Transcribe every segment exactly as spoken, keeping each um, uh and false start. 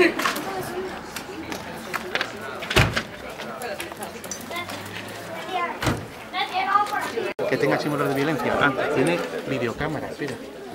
Que tenga símbolos de violencia. Ah, tiene videocámara, espera.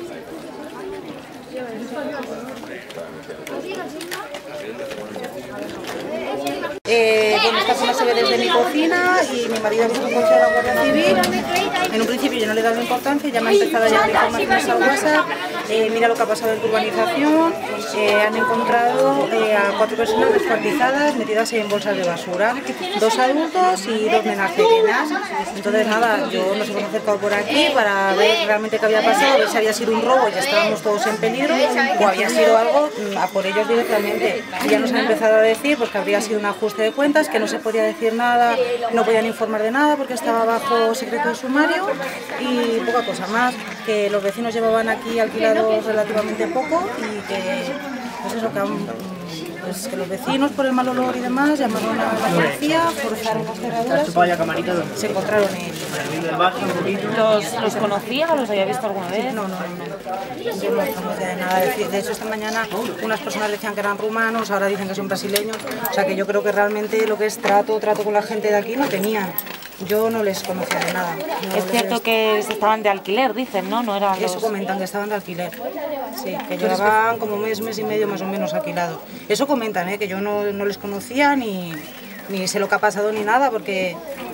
Eh, bueno, esta zona se ve desde mi cocina y mi marido ha visto un coche de la Guardia Civil. En un principio yo no le he dado importancia, ya me ha empezado a llegar informaciones al WhatsApp. Eh, mira lo que ha pasado en tu urbanización. Eh, han encontrado eh, a cuatro personas descuartizadas, metidas en bolsas de basura. Dos adultos y dos nenas pequeñas. Entonces nada, yo nos hemos acercado por aquí para ver realmente qué había pasado, a ver si había sido un robo y ya estábamos todos en peligro, o había sido algo a por ellos directamente. Y ya nos han empezado a decir pues, que habría sido un ajuste de cuentas, que no se podía decir nada, no podían informar de nada porque estaba bajo secreto de sumario y poca cosa más, que los vecinos llevaban aquí alquilados relativamente poco y que, pues eso, que, han, pues que los vecinos por el mal olor y demás llamaron a la policía, forzaron las cerraduras, se encontraron en... ¿Los, ¿Los conocía o los había visto alguna vez? No, no, no, yo no conocía de nada. De hecho, esta mañana unas personas decían que eran rumanos, ahora dicen que son brasileños. O sea que yo creo que realmente lo que es trato, trato con la gente de aquí no tenían. Yo no les conocía de nada. No es cierto les... que estaban de alquiler, dicen, ¿no? No eran Eso los... comentan, que estaban de alquiler. Sí, que llevaban como mes, mes y medio más o menos alquilados. Eso comentan, ¿eh? Que yo no, no les conocía ni, ni sé lo que ha pasado ni nada, porque...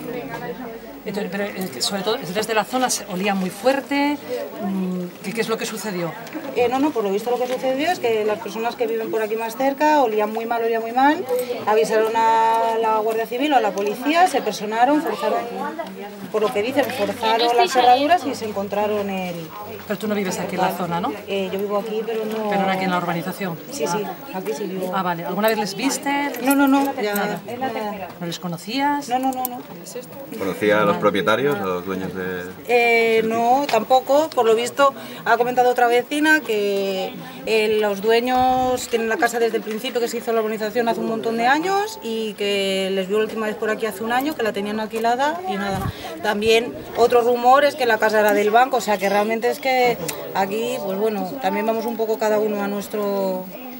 Entonces, pero, sobre todo desde la zona se olía muy fuerte. ¿Qué, qué es lo que sucedió? Eh, no, no, por lo visto lo que sucedió es que las personas que viven por aquí más cerca olían muy mal, olían muy mal, avisaron a la Guardia Civil o a la policía, se personaron, forzaron, por lo que dicen, forzaron las cerraduras y se encontraron el... Pero tú no vives aquí en la zona, ¿no? Eh, yo vivo aquí, pero no... Pero no aquí en la urbanización. Sí, sí, aquí sí vivo. Ah, vale. ¿Alguna vez les viste? No, no, no, ya... Nada. ¿No les conocías? No, no, no, no. ¿Conocía a los propietarios, a los dueños de...? Eh, no, tampoco. Por lo visto, ha comentado otra vecina que eh, los dueños tienen la casa desde el principio, que se hizo la urbanización hace un montón de años y que les vio la última vez por aquí hace un año, que la tenían alquilada y nada. También otro rumor es que la casa era del banco, o sea que realmente es que aquí, pues bueno, también vamos un poco cada uno a nuestro...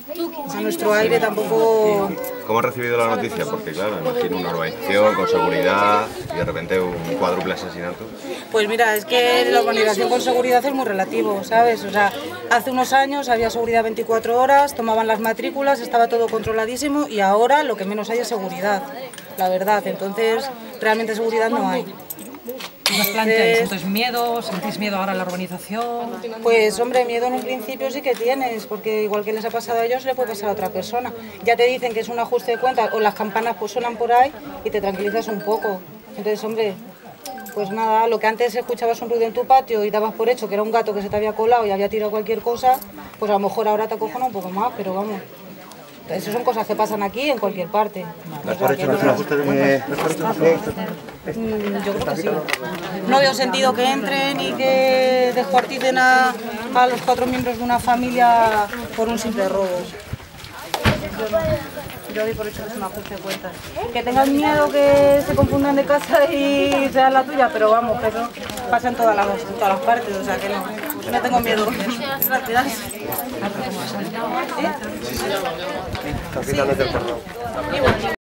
a nuestro aire, tampoco... ¿Cómo has recibido la noticia? Porque claro, imagino una urbanización con seguridad y de repente un cuádruple asesinato. Pues mira, es que la urbanización con seguridad es muy relativo, ¿sabes? O sea, hace unos años había seguridad veinticuatro horas, tomaban las matrículas, estaba todo controladísimo y ahora lo que menos hay es seguridad, la verdad. Entonces, realmente seguridad no hay. ¿Qué os planteáis? ¿Entonces miedo? ¿Sentís miedo ahora en la urbanización? Pues hombre, miedo en un principio sí que tienes, porque igual que les ha pasado a ellos, le puede pasar a otra persona. Ya te dicen que es un ajuste de cuentas o las campanas pues suenan por ahí y te tranquilizas un poco. Entonces, hombre, pues nada, lo que antes escuchabas un ruido en tu patio y dabas por hecho que era un gato que se te había colado y había tirado cualquier cosa, pues a lo mejor ahora te acojona un poco más, pero vamos. Esas son cosas que pasan aquí en cualquier parte. ¿Has por hecho un ajuste de...? Yo creo que sí. No veo sentido que entren y que descuarticen a, a los cuatro miembros de una familia por un simple robo. Yo, no. Yo doy por hecho que es un ajuste de cuentas. Que tengan miedo que se confundan de casa y sea la tuya, pero vamos, que eso pasa en todas las, en todas las partes, o sea que no, no tengo miedo. Gracias. ¿Eh? Al final es del cordón.